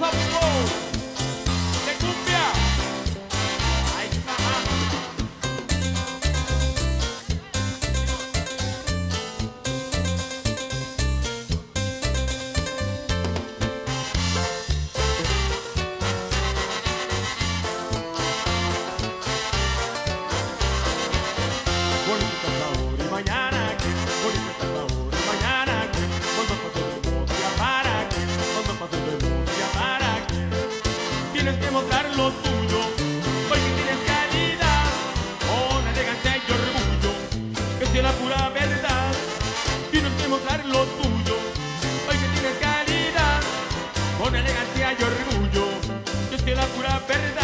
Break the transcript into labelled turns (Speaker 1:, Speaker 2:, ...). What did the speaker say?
Speaker 1: sabor de cumbia. Ay, mamá. Bonito sabor y mañana que, bonito sabor y mañana que, cuando pase de moda para que, cuando pase de moda para que, tienes que mostrar lo tuyo, porque tienes calidad, con elegancia y orgullo, que sea la pura verdad. Tienes que mostrar lo tuyo, porque tienes calidad, con elegancia y orgullo, que sea la pura verdad.